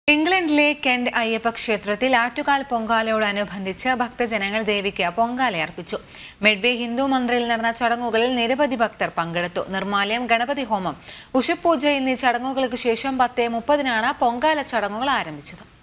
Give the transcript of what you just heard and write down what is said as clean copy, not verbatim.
ഇംഗ്ലണ്ടിലെ കെന്റ് അയ്യപ്പ ക്ഷേത്രത്തിൽ ആറ്റുകാൽ പൊങ്കാലയോടനുബന്ധിച്ച് ഭക്തജനങ്ങൾ ദേവിക്ക് പൊങ്കാലയർപ്പിച്ചു. മെഡ്വേ ഹിന്ദു മന്ദിറിൽ നടന്ന ചടങ്ങുകളിൽ നിരവധി ഭക്തർ പങ്കെടുത്തു. നിർമ്മാല്യം, ഗണപതി ഹോമം, ഉഷപൂജ എന്നീ ചടങ്ങുകൾക്ക് ശേഷം 10:30-നാണ് പൊങ്കാല ചടങ്ങുകൾ ആരംഭിച്ചത്.